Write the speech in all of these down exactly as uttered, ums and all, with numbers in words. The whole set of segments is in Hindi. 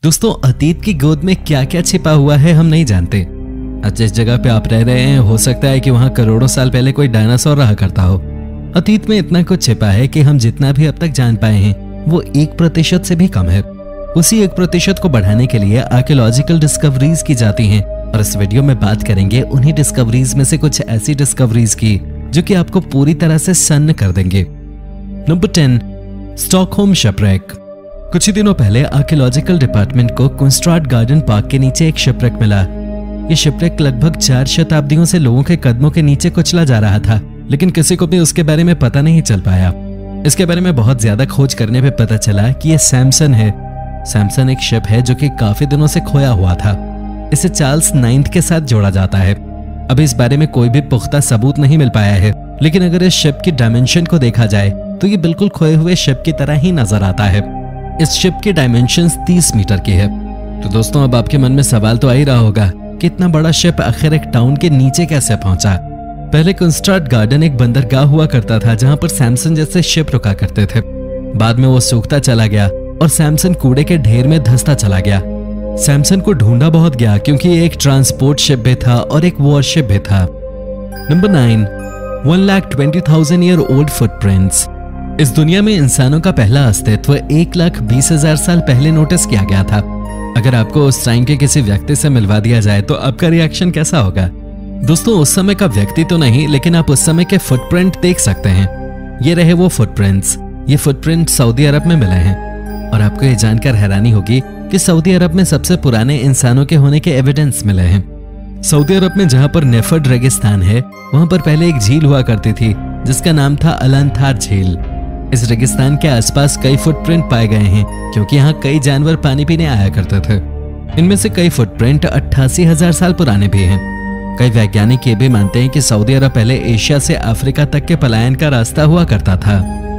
दोस्तों, अतीत की गोद में क्या क्या छिपा हुआ है हम नहीं जानते। आज जिस जगह पे आप रह रहे हैं हो सकता है कि वहां करोड़ों साल पहले कोई डायनासोर रहा करता हो। अतीत में इतना कुछ छिपा है कि हम जितना भी अब तक जान पाए हैं वो एक प्रतिशत से भी कम है। उसी एक प्रतिशत को बढ़ाने के लिए आर्कियोलॉजिकल डिस्कवरीज की जाती हैं और इस वीडियो में बात करेंगे उन्हीं डिस्कवरीज में से कुछ ऐसी डिस्कवरीज की जो कि आपको पूरी तरह से सन्न कर देंगे। Number ten, Stockholm shipwreck. कुछ ही दिनों पहले आर्कियोलॉजिकल डिपार्टमेंट को कुंस्ट्राड गार्डन पार्क के नीचे एक शिपरेक मिला। ये शिपरेक लगभग चार शताब्दियों से लोगों के कदमों के नीचे कुचला जा रहा था, लेकिन किसी को भी उसके बारे में पता नहीं चल पाया। इसके बारे में बहुत ज्यादा खोज करने पे पता चला कि ये सैमसन है। सैमसन एक शिप है जो कि काफी दिनों से खोया हुआ था। इसे चार्ल्स नाइन्थ के साथ जोड़ा जाता है। अभी इस बारे में कोई भी पुख्ता सबूत नहीं मिल पाया है, लेकिन अगर इस शिप की डायमेंशन को देखा जाए तो ये बिल्कुल खोए हुए शिप की तरह ही नजर आता है। इस शिप की डायमेंशंस तीस मीटर की है। तो दोस्तों, अब आपके मन में सवाल तो आ ही रहा होगा कि इतना बड़ा शिप आखिर एक टाउन के नीचे कैसे पहुंचा। पहले कुंस्ट्राड गार्डन एक बंदरगाह हुआ करता था जहां पर सैमसन जैसे शिप रुका करते थे। बाद में वो सूखता चला गया और सैमसन कूड़े के ढेर में धंसता चला गया। सैमसन को ढूंढा बहुत गया क्योंकि ये एक ट्रांसपोर्ट शिप भी था और एक वॉरशिप भी था। Number nine, one lakh twenty thousand year old footprints. इस दुनिया में इंसानों का पहला अस्तित्व एक लाख बीस हजार साल पहले नोटिस किया गया था। अगर आपको उस टाइम के किसी व्यक्ति से मिलवा दिया जाए तो आपका रिएक्शन कैसा होगा? दोस्तों, उस समय का व्यक्ति तो नहीं, लेकिन आप उस समय के फुटप्रिंट देख सकते हैं। ये रहे वो फुटप्रिंट्स। ये फुटप्रिंट सऊदी अरब में मिले हैं और आपको ये जानकर हैरानी होगी कि सऊदी अरब में सबसे पुराने इंसानों के होने के एविडेंस मिले हैं। सऊदी अरब में जहां पर नेफर्ड रेगिस्तान है, वहां पर पहले एक झील हुआ करती थी जिसका नाम था अलांथार झील। इस रेगिस्तान के आसपास कई फुटप्रिंट पाए गए हैं क्योंकि यहाँ कई जानवर पानी पीने आया करते थे। इनमें से कई फुटप्रिंट अट्ठासी हजार साल पुराने भी हैं। कई वैज्ञानिक ये भी मानते हैं कि सऊदी अरब पहले एशिया से अफ्रीका तक के पलायन का रास्ता हुआ करता था।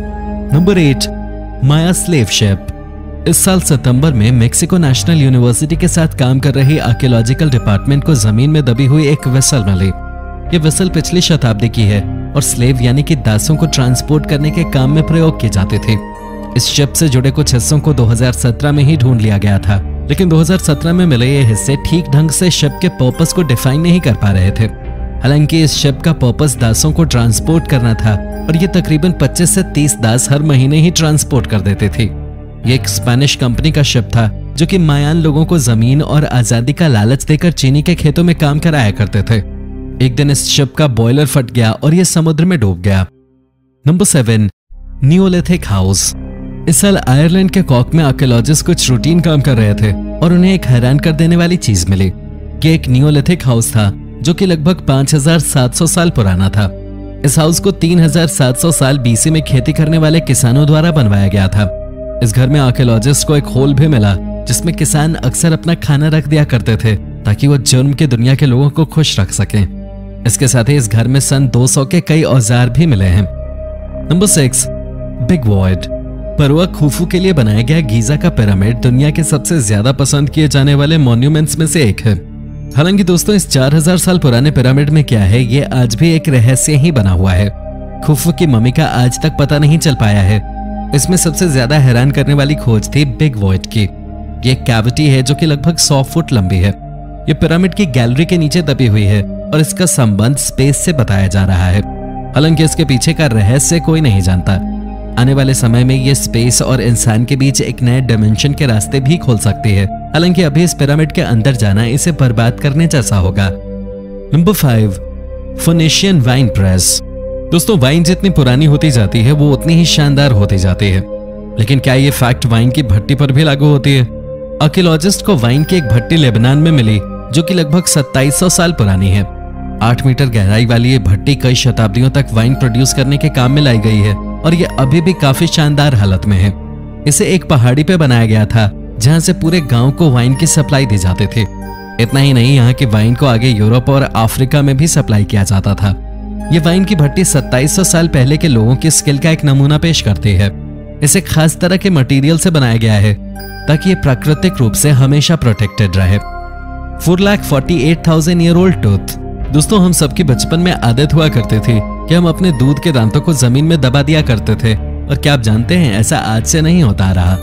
Number eight, Maya slave ship. इस साल सितंबर में मेक्सिको नेशनल यूनिवर्सिटी के साथ काम कर रही आर्कियोलॉजिकल डिपार्टमेंट को जमीन में दबी हुई एक वेसल मिली। ये वेसल पिछली शताब्दी की है और स्लेव यानी कि दासों को ट्रांसपोर्ट करने के काम में प्रयोग किए जाते थे। इस शिप से जुड़े कुछ हिस्सों को दो हज़ार सत्रह में ही ढूंढ लिया गया था, लेकिन दो हज़ार सत्रह में मिले ये हिस्से ठीक ढंग से शिप के पर्पस को डिफाइन नहीं कर पा रहे थे। हालांकि इस शिप का पर्पस दासों को ट्रांसपोर्ट करना था और ये तकरीबन पच्चीस से तीस दास हर महीने ही ट्रांसपोर्ट कर देते थे। ये एक स्पेनिश कंपनी का शिप था जो कि मायान लोगों को जमीन और आजादी का लालच देकर चीनी के खेतों में काम कराया करते थे। एक दिन इस शिप का बॉयलर फट गया और यह समुद्र में डूब गया। Number seven, Neolithic house. इस साल आयरलैंड के कॉक में आर्कियोलॉजिस्ट कुछ रूटीन काम कर रहे थे और उन्हें एक हैरान कर देने वाली चीज मिली कि एक नियोलिथिक हाउस था जो कि लगभग पांच हजार सात सौ साल पुराना था। इस हाउस को तीन हजार सात सौ साल बीसी में खेती करने वाले किसानों द्वारा बनवाया गया था। इस घर में आर्कियोलॉजिस्ट को एक होल भी मिला जिसमें किसान अक्सर अपना खाना रख दिया करते थे ताकि वो जुर्म की दुनिया के लोगों को खुश रख सकें। इसके साथ ही इस घर में सन दो सौ के कई औजार भी मिले हैं। Number six, big void. परवा खुफू के लिए बनाया गया गीजा का पिरामिड दुनिया के सबसे ज्यादा पसंद किए जाने वाले मॉन्यूमेंट्स में से एक है। हालांकि दोस्तों, इस चार हजार साल पुराने पिरामिड में क्या है ये आज भी एक रहस्य ही बना हुआ है। खुफू की मम्मी का आज तक पता नहीं चल पाया है। इसमें सबसे ज्यादा हैरान करने वाली खोज थी बिग वॉइड की। ये एक कैविटी है जो कि लगभग सौ फुट लंबी है। ये पिरामिड की गैलरी के नीचे दबी हुई है और इसका संबंध स्पेस से बताया जा रहा है। हालांकि इसके पीछे का रहस्य कोई नहीं जानता। आने वाले समय में ये स्पेस और इंसान के बीच एक नए डायमेंशन के रास्ते भी खोल सकती है। हालांकि अभी इस पिरामिड के अंदर जाना इसे बर्बाद करने जैसा होगा। Number five, Phoenician wine press. दोस्तों, वाइन जितनी पुरानी होती जाती है वो उतनी ही शानदार होती जाती है, लेकिन क्या ये फैक्ट वाइन की भट्टी पर भी लागू होती है? आर्कियोलॉजिस्ट को वाइन की एक भट्टी लेबनान में मिली जो कि लगभग सत्ताईस सौ साल पुरानी है। आठ मीटर गहराई वाली ये भट्टी कई शताब्दियों तक वाइन प्रोड्यूस करने के काम में लाई गई है और ये अभी भी काफी शानदार हालत में है। इसे एक पहाड़ी पे बनाया गया था जहां से पूरे गांव को वाइन की सप्लाई दी जाती थी। इतना ही नहीं, यहाँ की वाइन को आगे यूरोप और अफ्रीका में भी सप्लाई किया जाता था। ये वाइन की भट्टी सत्ताईस सौ साल पहले के लोगों की स्किल का एक नमूना पेश करती है। इसे खास तरह के मटेरियल से बनाया गया है ताकि ये प्राकृतिक रूप से हमेशा प्रोटेक्टेड रहे। Four lakh forty eight thousand year old tooth. दोस्तों, हम सबकी बचपन में आदत हुआ करती थी कि हम अपने दूध के दांतों को जमीन में दबा दिया करते थे, और क्या आप जानते हैं ऐसा आज से नहीं होता रहा।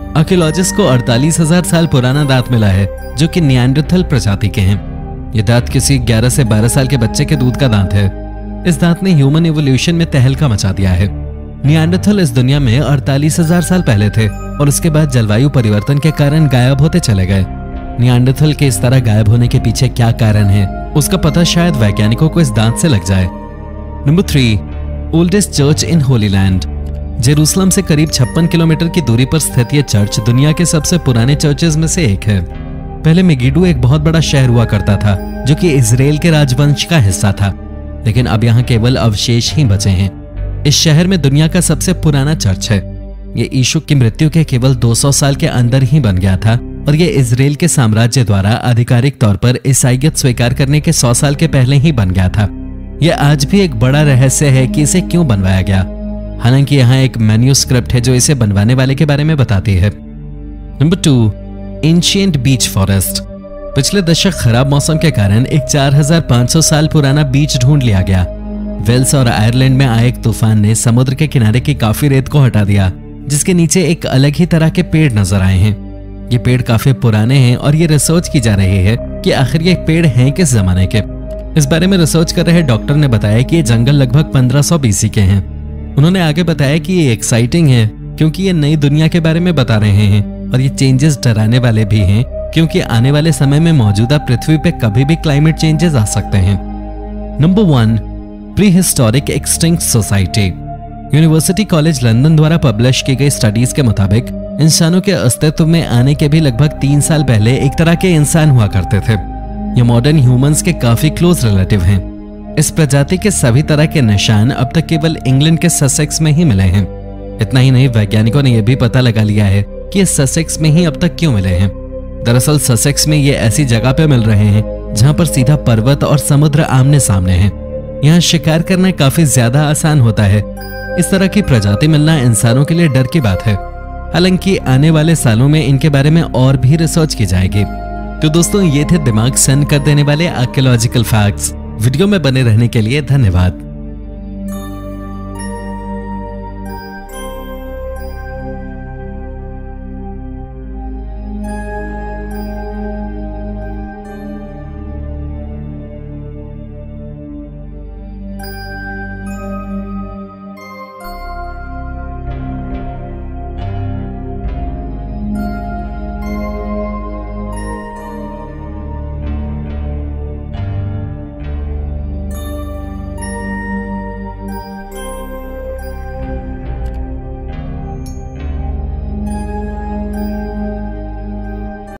आर्कियोलॉजिस्ट को अड़तालीस हजार साल पुराना दांत मिला है जो कि निएंडरथल प्रजाति के हैं। ये दांत किसी ग्यारह से बारह साल के बच्चे के दूध का दांत है। इस दांत ने ह्यूमन इवोल्यूशन में तहलका मचा दिया है। निएंडरथल इस दुनिया में अड़तालीस हजार साल पहले थे और उसके बाद जलवायु परिवर्तन के कारण गायब होते चले गए। निएंडरथल के इस तरह गायब होने के पीछे क्या कारण है, उसका पता शायद वैज्ञानिकों को इस दांत से लग जाए। Number three, oldest church in Holy Land. Jerusalem से करीब छप्पन किलोमीटर की दूरी पर स्थित यह चर्च दुनिया के सबसे पुराने चर्चेज में से एक है। पहले मेगिडो एक बहुत बड़ा शहर हुआ करता था जो कि इजराइल के राजवंश का हिस्सा था, लेकिन अब यहाँ केवल अवशेष ही बचे हैं। इस शहर में दुनिया का सबसे पुराना चर्च है। ये यीशु की मृत्यु के केवल दो सौ साल के अंदर ही बन गया था और ये इजराइल के साम्राज्य द्वारा आधिकारिक तौर पर ईसाईयत स्वीकार करने के सौ साल के पहले ही बन गया था। यह आज भी एक बड़ा रहस्य है कि इसे क्यों बनवाया गया। हालांकि यहाँ एक मैन्यूस्क्रिप्ट है जो इसे बनवाने वाले के बारे में बताती है। Number two, ancient beech forest. पिछले दशक खराब मौसम के कारण एक चार हजार पाँच सौ साल पुराना बीच ढूंढ लिया गया। वेल्स और आयरलैंड में आए एक तूफान ने समुद्र के किनारे की काफी रेत को हटा दिया, जिसके नीचे एक अलग ही तरह के पेड़ नजर आए हैं। ये पेड़ काफी पुराने हैं और ये रिसर्च की जा रही है कि आखिर ये पेड़ हैं किस जमाने के। इस बारे में रिसर्च कर रहे डॉक्टर ने बताया कि ये जंगल लगभग पंद्रह सौ बीसी के हैं। उन्होंने आगे बताया कि ये एक्साइटिंग है क्योंकि ये नई दुनिया के बारे में बता रहे हैं और ये चेंजेस डराने वाले भी हैं क्योंकि आने वाले समय में मौजूदा पृथ्वी पे कभी भी क्लाइमेट चेंजेस आ सकते हैं। Number one, prehistoric extinct society. University college London द्वारा पब्लिश की गई स्टडीज के मुताबिक इंसानों के अस्तित्व में आने के भी लगभग तीन साल पहले एक तरह के इंसान हुआ करते थे। ये मॉडर्न ह्यूमंस के काफी क्लोज रिलेटिव हैं। इस प्रजाति के सभी तरह के निशान अब तक केवल इंग्लैंड के ससेक्स में ही मिले हैं। इतना ही नहीं, वैज्ञानिकों ने यह भी पता लगा लिया है कि ससेक्स में ही अब तक क्यों मिले हैं। दरअसल ससेक्स में ये ऐसी जगह पे मिल रहे हैं जहां पर सीधा पर्वत और समुद्र आमने सामने हैं। यहाँ शिकार करना काफी ज्यादा आसान होता है। इस तरह की प्रजाति मिलना इंसानों के लिए डर की बात है। हालांकि आने वाले सालों में इनके बारे में और भी रिसर्च की जाएगी। तो दोस्तों, ये थे दिमाग सन कर देने वाले आर्कियोलॉजिकल फैक्ट्स। वीडियो में बने रहने के लिए धन्यवाद।